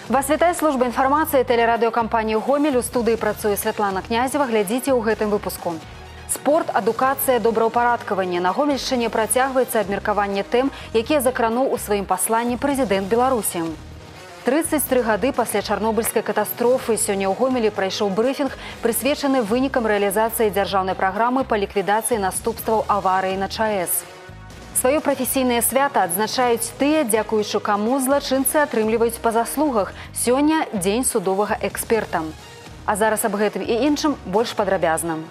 Вас вітае служба інфармацыі тэлерадыёкампаніі «Гомель». У студыі працуе Святлана Князева. Глядзіце ў гэтым выпуску. Спорт, адукацыя, добраўпарадкаванне. На Гомельшчыне працягваецца абмеркаванне тэм, якія закрануў у сваім пасланні прэзідэнт Беларусі. 33 гады пасля чарнобыльскай катастрофы сёння ў Гомелі прайшоў брыфінг, прысвечаны вынікам рэалізацыі дзяржаўнай праграмы па ліквідацыі наступстваў аварыі на ЧАЭС. Сваё прафесійнае свята адзначаюць тыя, дзякуючы каму злачынцы атрымліваюць па заслугах. Сёння дзень судовага эксперта. А зараз аб гэтым і іншым больш падрабязна.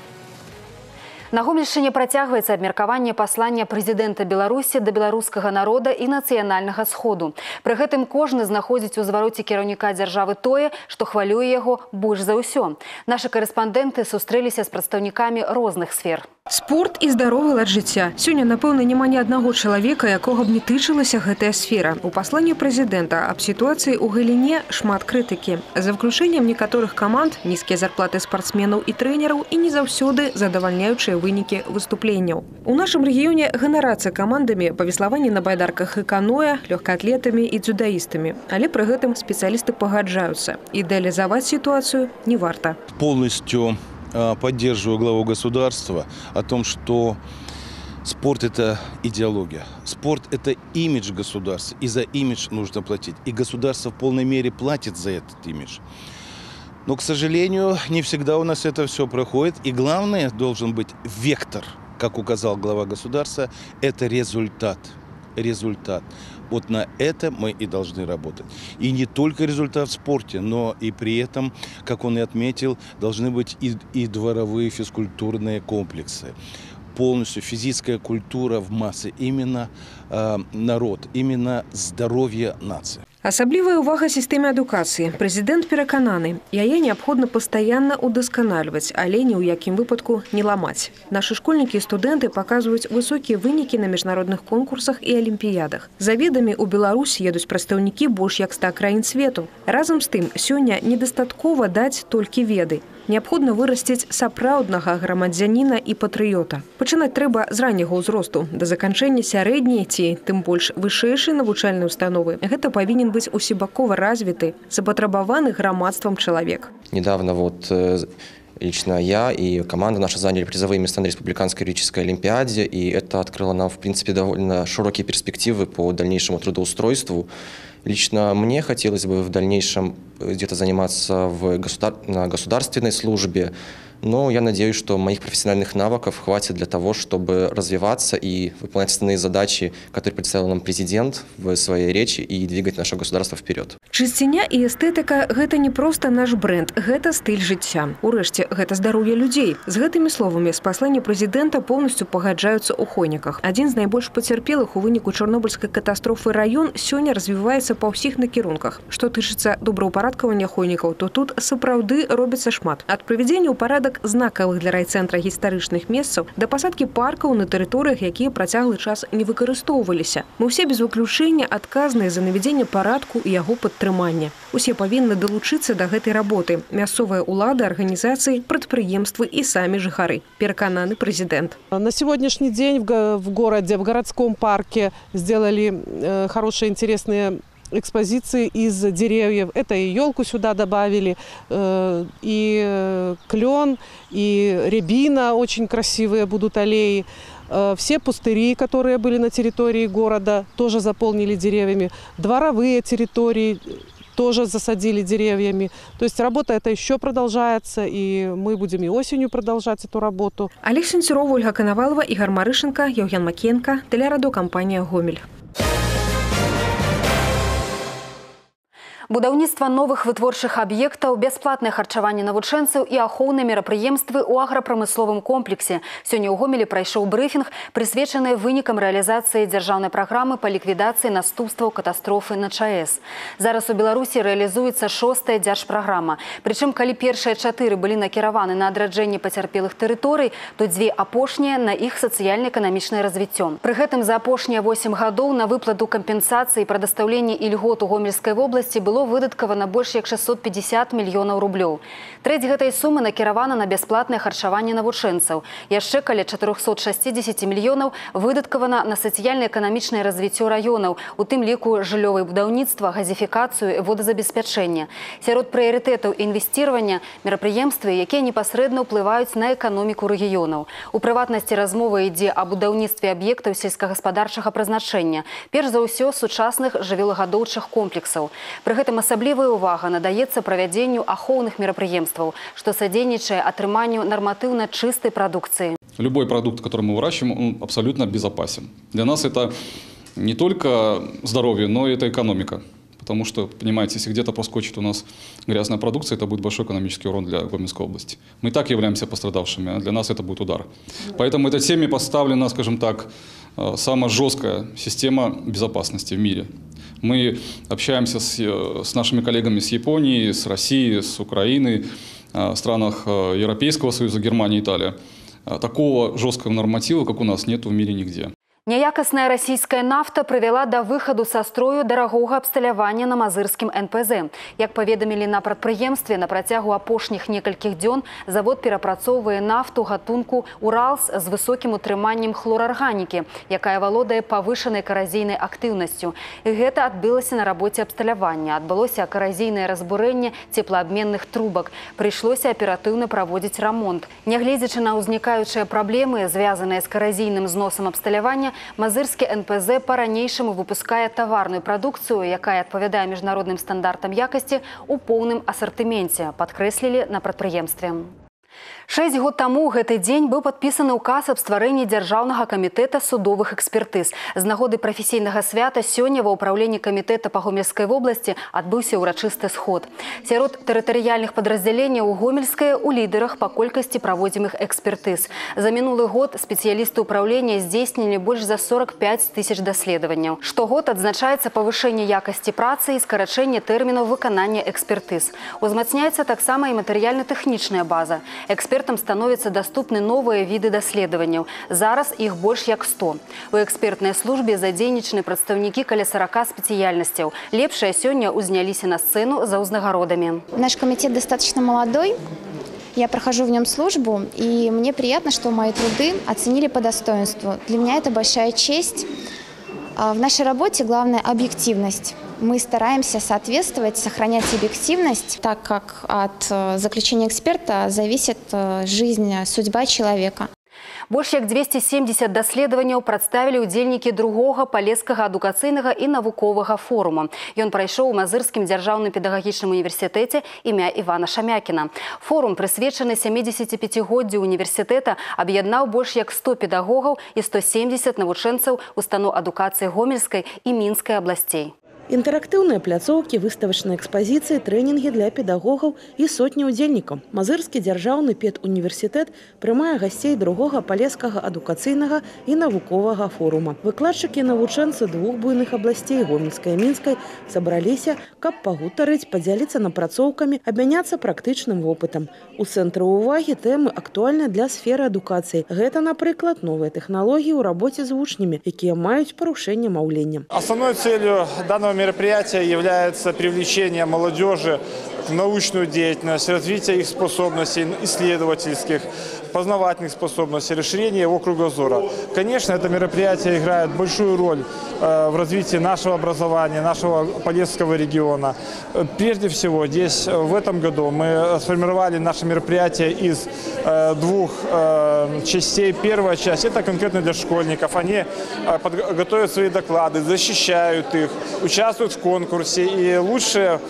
На Гомельшчыне працягваецца абмеркаванне паслання прэзідэнта Беларусі да беларускага народа і нацыянальнага сходу. Пры гэтым кожны знаходзіць у звароце кіраўніка дзяржавы тое, што хвалюе яго больш за ўсё. Нашы карэспандэнты сустрэліся з прадстаўнікамі розных сфер. Спорт і здаровы лад жыцця. Сёння, напэўна, няма ні аднаго чалавека, якога б не тычылася гэтая сфера. У пасланні прэзідэнта аб сітуацыі ў галіне шмат крытыкі. За выключэннем некаторых каманд, нізкія зарплаты спартсменаў і трэнераў і не заўсёды задавальняючыя вынікі выступленняў. У нашым рэгіёне ганарацца камандамі па веславанні на байдарках і каноэ, лёгкаатлетамі і дзюдаістамі. Але пры гэтым спецыялісты пагаджаюцца. Ідэалізаваць сітуацыю не варта. Полностью поддерживаю главу государства о том, что спорт – это идеология. Спорт – это имидж государства, и за имидж нужно платить. И государство в полной мере платит за этот имидж. Но, к сожалению, не всегда у нас это все проходит. И главное должен быть вектор, как указал глава государства, это результат. Результат. Вот на это мы и должны работать. И не только результат в спорте, но и при этом, как он и отметил, должны быть и дворовые физкультурные комплексы. Полностью физическая культура в массы. Именно народ, именно здоровье нации. Асаблівая ўвага сістэме адукацыі. Прэзідэнт перакананы, яе неабходна пастаянна удасканальваць, але ні ў якім выпадку не ламаць. Нашы школьнікі і студэнты паказваюць высокія вынікі на міжнародных конкурсах і алімпіядах. За ведамі ў Беларусь едуць прадстаўнікі больш як 100 краін свету. Разам з тым, сёння недастаткова даць толькі веды. Неабходна вырасціць сапраўднага грамадзяніна і патрыёта. Пачынаць трэба з ранняга ўзросту, да заканчэння сярэдняй ці, тым больш, вышэйшай навучальнай установы. Гэта павінен быть усебакова развиты, запатрабаваны грамадствам человек. Недавно лично я и команда наша заняли призовые места на Республиканской юридической олимпиаде, и это открыло нам, в принципе, довольно широкие перспективы по дальнейшему трудоустройству. Лично мне хотелось бы в дальнейшем где-то заниматься на государственной службе, но я надеюсь, что моих профессиональных навыков хватит для того, чтобы развиваться и выполнять основные задачи, которые представил нам президент в своей речи, и двигать наше государство вперед. Чысціня і эстэтыка – гэта не проста наш бренд, гэта стыль жыцця. Урэшце, гэта здароўе людзей. З гэтымі словамі з паслання прэзідэнта поўнасцю пагаджаюцца ў хойніках. Адзін з найбольш пацярпелых у выніку чарнобыльскай катастрофы раён сёння развіваецца па ўсіх накірунках. Што тычыцца добраўпарадкавання хойнікаў, то тут сапраўды робіцца шмат. Ад прывядзення ў парадак знакавых для райцэнтра гістарычных месцаў да пасадкі паркаў на тэрыторыях, якія працяглы час не выкарыстоўваліся. Мы ўсе без выключэння адказныя за навядзенне парадку і яго падтрымання. Усе павінны далучыцца да гэтай работы. Мясцовыя ўлады, арганізацыі, прадпрыемствы і самі жыхары. Перакананы прэзідэнт. На сегодняшний день в городе, в городском парке сделали хорошие, интересные экспозиции из деревьев. Это и елку сюда добавили, и клен, и рябина, очень красивые будут аллеи. Все пустыри, которые были на территории города, тоже заполнили деревьями. Дворовые территории тоже засадили деревьями. То есть работа эта еще продолжается, и мы будем и осенью продолжать эту работу. Олег Сенцюров, Ольга Коновалова, Игорь Марышенко, Евген Макенко, телерадиокомпания «Гомель». Будаўніцтва новых вытворчых аб'ектаў, бясплатнае харчаванне навучэнцаў і ахоўныя мерапрыемствы ў аграпрамысловым комплексе. Сёння ў Гомелі прайшоў брыфінг, прысвечаны вынікам рэалізацыі дзяржаўнай праграмы па ліквідацыі наступстваў катастрофы на ЧАЭС. Зараз у Беларусі рэалізуецца 6-я дзяржпраграма. Прычым, калі першыя 4 былі накіраваны на адраджэнне пацярпелых тэрыторый, то 2 апошнія на іх сацыяльна-эканамічнае развіццё. Пры гэтым за апошнія 8 гадоў на выплату кампенсацыі і прадастаўленне ільгот у Гомельскай вобласці было было выдаткавана больш як 650 мільёнаў рублёў. Трэць гэтай сумы накіравана на бясплатнае харчаванне навучэнцаў. Яшчэ каля 460 мільёнаў выдаткавана на сацыяльна-эканамічнае развіццё раёнаў, у тым ліку жыллёвае будаўніцтва, газифікацыю і водазабеспячэнне. Сярод прыярытэтаў інвесціравання мерапрыемствы, якія непасрэдна ўплываюць на эканоміку рэгіёнаў. У прыватнасці размова ідзе аб будаўніцтве аб'ектаў сельскагаспадарчага прызначэння, перш за ўсё сучасных жывёлагадоўчых комплексаў. Пры гэтым асаблівая ўвага надаецца правядзенню ахоўных мерапрыемстваў, што садзейнічае атрыманню нарматыўна чыстай прадукцыі. Любой продукт, который мы выращиваем, он абсолютно безопасен. Для нас это не только здоровье, но и это экономика. Потому что, понимаете, если где-то проскочит у нас грязная продукция, это будет большой экономический урон для Гомельской области. Мы и так являемся пострадавшими, а для нас это будет удар. Поэтому этой теме поставлена, скажем так, самая жесткая система безопасности в мире. Мы общаемся с нашими коллегами с Японии, с Россией, с Украины, в странах Европейского Союза, Германия, Италия. Такого жесткого норматива, как у нас, нет в мире нигде. Няякасная расійская нафта прывяла да выхаду са строю дарагога абсталявання на мазырскім НПЗ. Як паведамілі на прадпрыемстве, на працягу апошніх некалькіх дзён завод перапрацоўвае нафту гатунку «Уралс» з высокім утрыманнем хлорарганікі, якая валодае павышанай каразійнай актыўнасцю. І гэта адбылася на рабоце абсталявання. Адбылося каразійнае разбурэнне цеплаабменных трубак. Прыйшлося аператыўна праводзіць рамонт. Нягледзячы на ўзнікаючыя праблемы, звязаныя з каразійным зносам абсталявання, мазырскі НПЗ па-ранейшаму выпускае таварную прадукцыю, якая адпавядае міжнародным стандартам якасці у поўным асартыменце, падкрэслілі на прадпрыемстве. 6 год таму ў гэты дзень быў падпісаны ўказ аб стварэнні Дзяржаўнага камітэта судовых экспертыз. З нагоды прафесійнага свята сёння ва ўпраўленні камітэта па Гомельскай вобласці адбыўся ўрачысты сход. Сярод тэрытарыяльных падраздзяленняў Гомельская ў лідарах па колькасці праводзімых экспертыз. За мінулы год спецыялісты ўпраўлення здзейснілі больш за 45 тысяч даследаванняў. Штогод адзначаецца павышэнне якасці працы і скарачэнне тэрмінаў выканання экспертыз. Узмацняецца таксама і матэрыяльна-тэхнічная база. Экспертам становятся доступны новые виды даследаванняў. Зараз их больш як 100. У экспертнай службе задзейнічаны прадстаўнікі каля 40 спецыяльнасцяў. Лепшыя сёння узняліся на сцену за ўзнагародамі. Наш комитет достаточно молодой. Я прохожу в нем службу, и мне приятно, что мои труды оценили по достоинству. Для меня это большая честь. В нашей работе главное объективность. Мы стараемся соответствовать, сохранять объективность, так как от заключения эксперта зависит жизнь, судьба человека. Больш як 270 даследаванняў прадставілі ўдзельнікі другога палескага адукацыйнага і навуковага форума. Ён прайшоў у Мазырскім дзяржаўным педагагічным універсітэце імя Івана Шамякіна. Форум, прысвечаны 75-годдзю універсітэта, аб'яднаў больш як 100 педагогаў і 170 навучэнцаў устаноў адукацыі Гомельскай і Мінскай абласцей. Интерактивные пляцоўкі, выставачныя экспозиции, тренинги для педагогов и сотни удзельнікаў. Мазырскі дзяржаўны педуніверсітэт прымае гасцей другога палескага адукацыйнага і навуковага форума. Выкладчыкі і навучэнцы двух буйных абласцей Гомельскай і Мінскай сабраліся, каб пагутарыць, падзяліцца напрацоўкамі, абмяняцца практычным вопытам. У цэнтры ўвагі тэмы актуальныя для сферы адукацыі. Гэта, напрыклад, новыя тэхналогіі ў рабоце з вучнямі, якія маюць парушэнне маўлення. Основной целью данного мероприятия является привлечение молодежи в научную деятельность, развитие их способностей исследовательских, познавательных способностей, расширение его кругозора. Конечно, это мероприятие играет большую роль в развитии нашего образования, нашего Полесского региона. Прежде всего, здесь в этом году мы сформировали наше мероприятие из двух частей. Первая часть – это конкретно для школьников. Они готовят свои доклады, защищают их, участвуют в конкурсе, и лучшие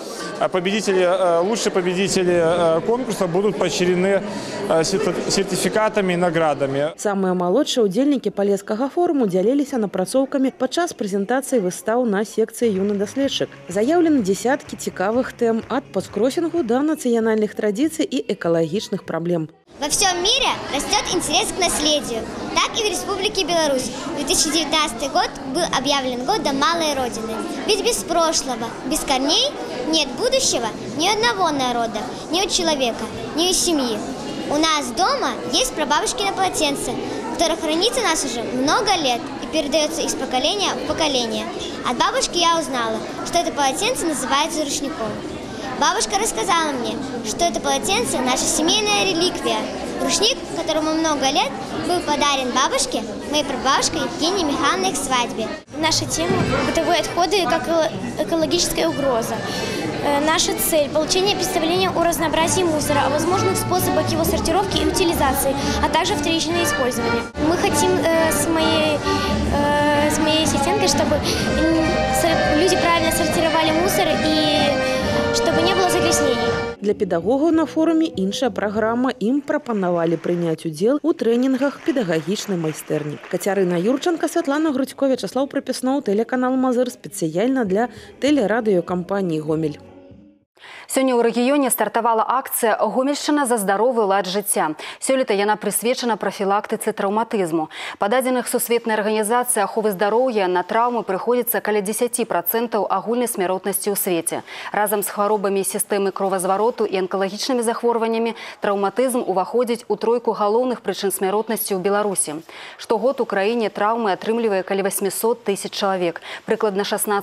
победители конкурса будут поощрены сертификатами и наградами. Самые молодшие удзельнікі Палескага форуму дзяліліся напрацоўкамі падчас прэзентацыі выстаў на секцыі «Юны даследчык». Заявлены десятки цікавых тэм ад подкроссингу до национальных традиций и экологичных проблем. Во всем мире растет интерес к наследию. Так и в Республике Беларусь 2019 год был объявлен годом малой Родины. Ведь без прошлого, без корней нет будущего ни одного народа, ни у человека, ни у семьи. У нас дома есть прабабушкино полотенце. которое хранится у нас уже много лет и передается из поколения в поколение. От бабушки я узнала, что это полотенце называется рушником. Бабушка рассказала мне, что это полотенце – наша семейная реликвия. Рушник, которому много лет, был подарен бабушке, моей прабабушке Евгении Михайловне к свадьбе. Наша тема – бытовые отходы как экологическая угроза. Наша цель – получение представления о разнообразии мусора, о возможных способах его сортировки и утилизации, а также вторичное использование. Мы хотим с моей ассистенткой, чтобы люди правильно сортировали мусор и чтобы не было загрязнений. Для педагогаў на форуме іншая праграма. Ім прапанавалі прыняць удзел у трэнінгах педагагічнай майстэрні. Кацярына Юрченко, Святлана Грудько, Вячеслав Прапіснов, тэлеканал Мазыр спецыяльна для тэлерадыёкампаніі «Гомель». Сёння ў рэгіёне стартавала акцыя «Гомельшчына за здаровы лад жыцця». Сёлета яна прысвечана прафілактыцы траўматызму. Па дадзеных Сусветнай арганізацыі аховы здароўя на траўмы прыходзіцца каля 10% агульнай смяротнасці ў свеце. Разам з хваробамі сістэмы кровазвароту і анкалагічнымі захворваннямі траўматызм уваходзіць у тройку галоўных прычын смяротнасці ў Беларусі. Штогод у краіне траўмы атрымлівае каля 800 000 чалавек. Прыкладна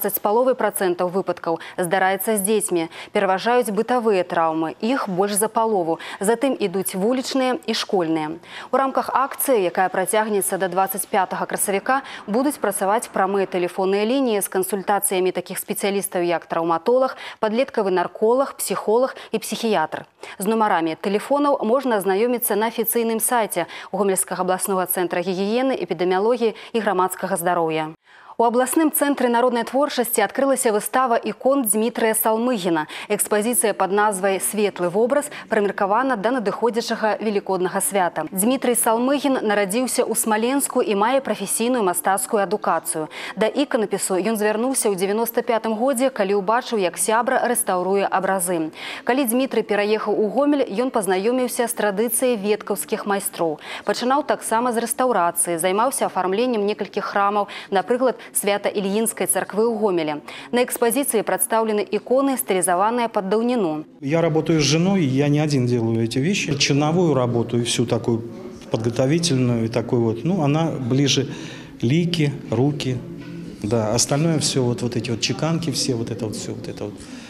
16,5% выпадкаў здараецца з дзецьмі. Пераважаюць бытавыя траўмы, іх больш за палову. Затым ідуць вулічныя і школьныя. У рамках акцыі, якая працягнецца да 25 красавіка, будуць працаваць прамыя тэлефонныя лініі з кансультацыямі такіх спецыялістаў, як траўматолог, падлеткавы нарколог, псіхолог і псіхіятр. З нумарамі тэлефонаў можна азнаёміцца на афіцыйным сайце Гомельскага абласнога цэнтра гігіены, эпідэміялогіі і грамадскага здароўя. У абласным цэнтры народнай творчасці адкрылася выстава ікон Дмітрыя Салмыгіна. Экспазіцыя пад назвай «Светлы вобраз» прымеркавана да надыходзячага велікоднага свята. Дмітрый Салмыгін нарадзіўся ў Смаленску і мае прафесійную мастацкую адукацыю. Да іканапісу ён звярнуўся ў 95-м годзе, калі ўбачыў, як сябра рэстаўруе абразы. Калі Дмітрый пераехаў у Гомель, ён пазнаёміўся з традыцыяй веткаўскіх майстроў. Пачынаў таксама з рэстаўрацыі, займаўся афармленнем некалькіх храмаў, напрыклад, Свято-Ильинской церквы у Гомеле. На экспозиции представлены иконы, стилизованные под давнину. Я работаю с женой, я не один делаю эти вещи. Черновую работу и всю такую подготовительную, и такую вот, ну, она ближе лики, руки, да, остальное все, вот эти вот чеканки, все вот это вот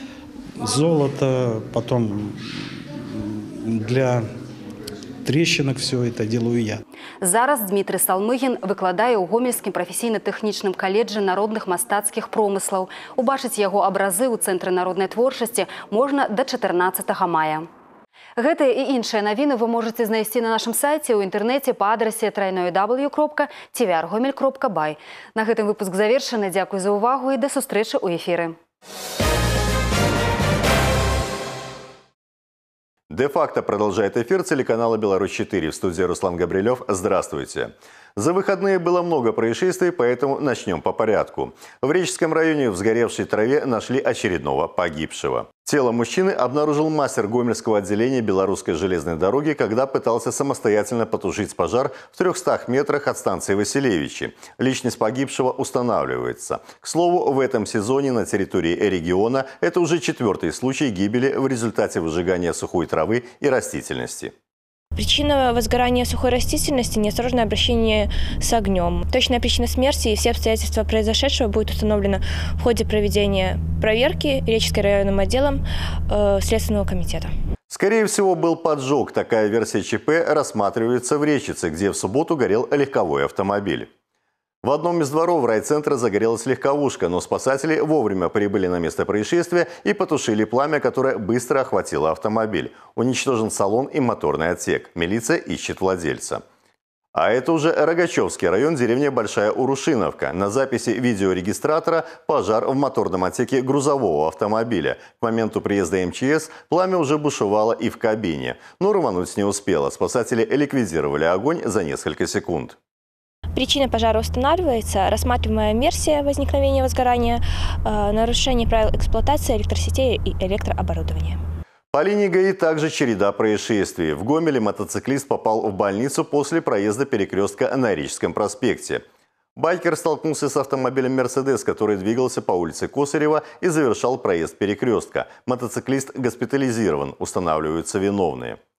золото, потом для трещинок все это делаю я. Зараз Дмітрый Салмыгін выкладае ў Гомельскім прафесійна-тэхнічным каледжы народных мастацкіх промыслаў. Убачыць яго абразы ў Цэнтры народнай творчасці можна да 14 мая. Гэтыя і іншыя навіны вы можаце знайсці на нашым сайце ў інтэрнэце па адрасе www.tvrgomel.by. На гэтым выпуск завершаны. Дзякуй за ўвагу і да сустрэчы ў эфіры. Де-факто продолжает эфир телеканала «Беларусь-4». В студии Руслан Габрилев. Здравствуйте. За выходные было много происшествий, поэтому начнем по порядку. В Реческом районе в сгоревшей траве нашли очередного погибшего. Тело мужчины обнаружил мастер Гомельского отделения Белорусской железной дороги, когда пытался самостоятельно потушить пожар в 300 метрах от станции Василевичи. Личность погибшего устанавливается. К слову, в этом сезоне на территории региона это уже 4-й случай гибели в результате выжигания сухой травы и растительности. Причина возгорания сухой растительности – неосторожное обращение с огнем. Точная причина смерти и все обстоятельства произошедшего будет установлено в ходе проведения проверки Реческим районным отделом Следственного комитета. Скорее всего, был поджог. Такая версия ЧП рассматривается в Речице, где в субботу горел легковой автомобиль. В одном из дворов райцентра загорелась легковушка, но спасатели вовремя прибыли на место происшествия и потушили пламя, которое быстро охватило автомобиль. Уничтожен салон и моторный отсек. Милиция ищет владельца. А это уже Рогачевский район, деревня Большая Урушиновка. На записи видеорегистратора пожар в моторном отсеке грузового автомобиля. К моменту приезда МЧС пламя уже бушевало и в кабине. Но рвануть не успело. Спасатели ликвидировали огонь за несколько секунд. Причина пожара устанавливается. Рассматриваемая версия возникновения возгорания – нарушение правил эксплуатации электросетей и электрооборудования. По линии ГАИ также череда происшествий. В Гомеле мотоциклист попал в больницу после проезда перекрестка на Рижском проспекте. Байкер столкнулся с автомобилем «Мерседес», который двигался по улице Косарева и завершал проезд перекрестка. Мотоциклист госпитализирован, устанавливаются виновные.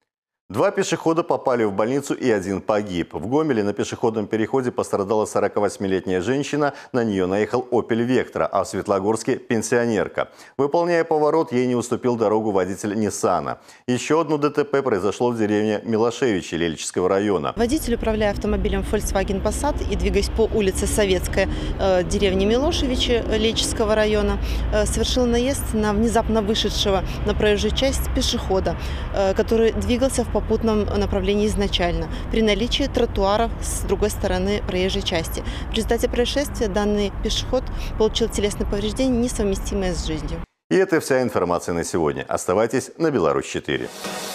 2 пешехода попали в больницу и 1 погиб. В Гомеле на пешеходном переходе пострадала 48-летняя женщина, на нее наехал «Опель Вектра», а в Светлогорске – пенсионерка. Выполняя поворот, ей не уступил дорогу водитель Ниссана. Еще одно ДТП произошло в деревне Милошевичи Лелечского района. Водитель, управляя автомобилем Volkswagen Passat и двигаясь по улице Советская деревни Милошевичи Лелечского района, совершил наезд на внезапно вышедшего на проезжую часть пешехода, который двигался в попутном направлении изначально, при наличии тротуаров с другой стороны проезжей части. В результате происшествия данный пешеход получил телесные повреждения, несовместимые с жизнью. И это вся информация на сегодня. Оставайтесь на Беларусь-4.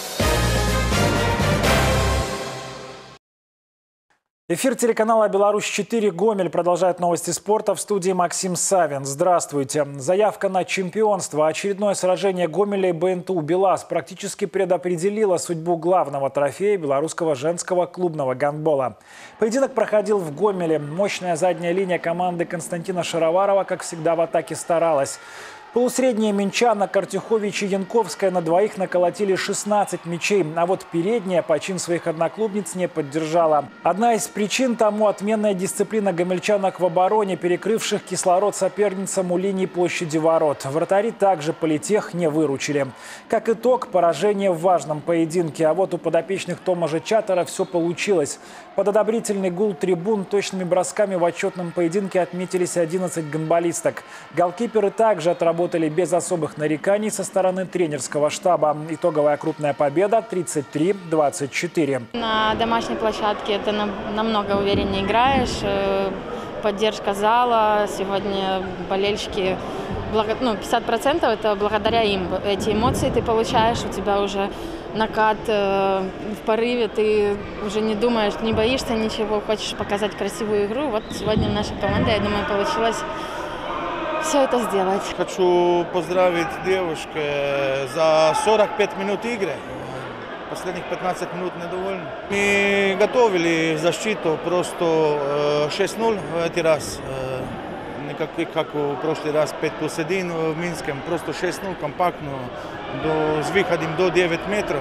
Эфир телеканала «Беларусь-4» Гомель продолжает новости спорта. В студии Максим Савин. Здравствуйте. Заявка на чемпионство. Очередное сражение Гомеля и БНТУ «БелАЗ» практически предопределило судьбу главного трофея белорусского женского клубного гандбола. Поединок проходил в Гомеле. Мощная задняя линия команды Константина Шароварова, как всегда, в атаке старалась. Полусредние Минчана, Картюхович и Янковская на двоих наколотили 16 мячей, а вот передняя почин своих одноклубниц не поддержала. Одна из причин тому отменная дисциплина гомельчанок в обороне, перекрывших кислород соперницам у линии площади ворот. Вратари также политех не выручили. Как итог, поражение в важном поединке, а вот у подопечных Томажа Чатера все получилось. Под одобрительный гул трибун точными бросками в отчетном поединке отметились 11 гандболисток. Голкиперы также отработали без особых нареканий со стороны тренерского штаба. Итоговая крупная победа 33-24. На домашней площадке это намного увереннее играешь. Поддержка зала. Сегодня болельщики, 50% это благодаря им. Эти эмоции ты получаешь, у тебя уже накат в порыве, ты уже не думаешь, не боишься ничего, хочешь показать красивую игру. Вот сегодня наша команда, я думаю, получилось все это сделать. Хочу поздравить девушек за 45 минут игры. Последних 15 минут недовольны. Мы готовили защиту просто 6-0 в этот раз. Не как в прошлый раз 5+1 в Минске, просто 6-0 компактно, с выходом до 9 метров.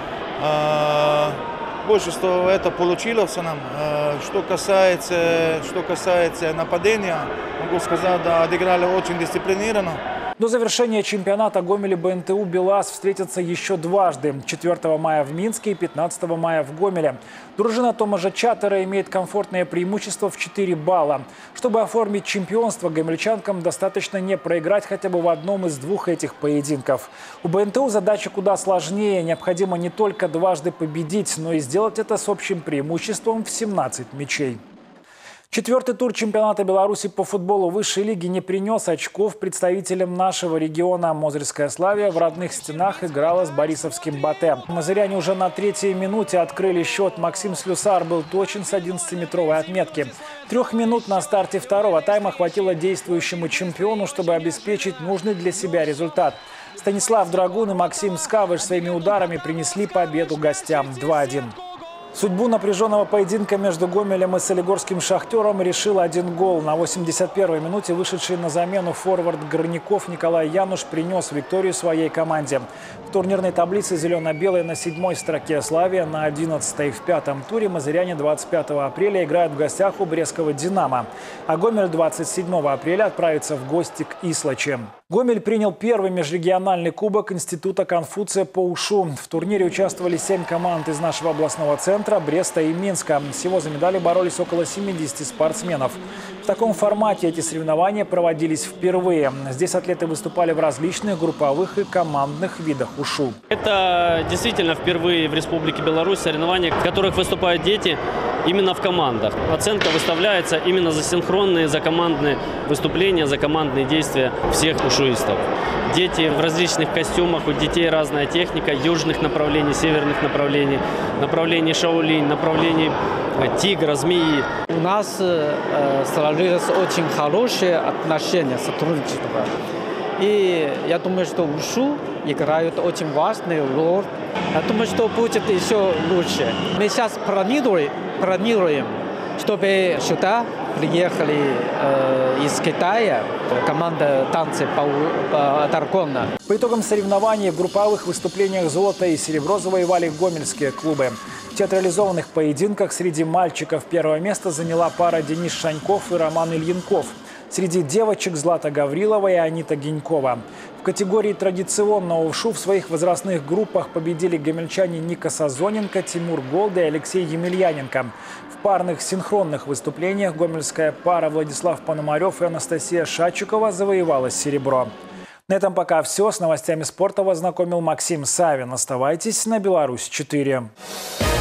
Больше, что это получилось нам. Что касается нападения, могу сказать, да, отыграли очень дисциплинированно. До завершения чемпионата Гомель и БНТУ «БелАЗ» встретятся еще дважды. 4 мая в Минске и 15 мая в Гомеле. Дружина Томажа Чатера имеет комфортное преимущество в 4 балла. Чтобы оформить чемпионство, гомельчанкам достаточно не проиграть хотя бы в одном из двух этих поединков. У БНТУ задача куда сложнее. Необходимо не только дважды победить, но и сделать это с общим преимуществом в 17 мячей. 4-й тур чемпионата Беларуси по футболу высшей лиги не принес очков представителям нашего региона. Мозырская «Славия» в родных стенах играла с борисовским «Батэ». Мозыряне уже на 3-й минуте открыли счет. Максим Слюсар был точен с 11-метровой отметки. 3 минут на старте второго тайма хватило действующему чемпиону, чтобы обеспечить нужный для себя результат. Станислав Драгун и Максим Скавыш своими ударами принесли победу гостям 2-1. Судьбу напряженного поединка между Гомелем и солигорским «Шахтером» решил один гол. На 81-й минуте вышедший на замену форвард Горняков Николай Януш принес викторию своей команде. В турнирной таблице зелено-белые на 7-й строке, «Славия» на 11-й. В 5-м туре мозыряне 25 апреля играют в гостях у брестского «Динамо». А Гомель 27 апреля отправится в гости к Ислаче. Гомель принял первый межрегиональный кубок Института Конфуция по УШУ. В турнире участвовали 7 команд из нашего областного центра, Бреста и Минска. Всего за медали боролись около 70 спортсменов. В таком формате эти соревнования проводились впервые. Здесь атлеты выступали в различных групповых и командных видах УШУ. Это действительно впервые в Республике Беларусь соревнования, в которых выступают дети именно в командах. Оценка выставляется именно за синхронные, за командные выступления, за командные действия всех ушуистов. Дети в различных костюмах, у детей разная техника, южных направлений, северных направлений, направлений Шаолинь, направлений тигра, змеи. У нас сложилось очень хорошие отношения, сотрудничество. И я думаю, что УШУ играют очень важную роль. Я думаю, что будет еще лучше. Мы сейчас планируем, чтобы сюда приехали из Китая, команда танцы по Таркона. По итогам соревнований в групповых выступлениях золото и серебро завоевали гомельские клубы. В театрализованных поединках среди мальчиков первое место заняла пара Денис Шаньков и Роман Ильинков. Среди девочек Злата Гаврилова и Анита Гинькова. В категории традиционного ушу в своих возрастных группах победили гомельчане Ника Сазоненко, Тимур Голда и Алексей Емельяненко. В парных синхронных выступлениях гомельская пара Владислав Пономарев и Анастасия Шачукова завоевала серебро. На этом пока все. С новостями спорта вас знакомил Максим Савин. Оставайтесь на Беларусь 4.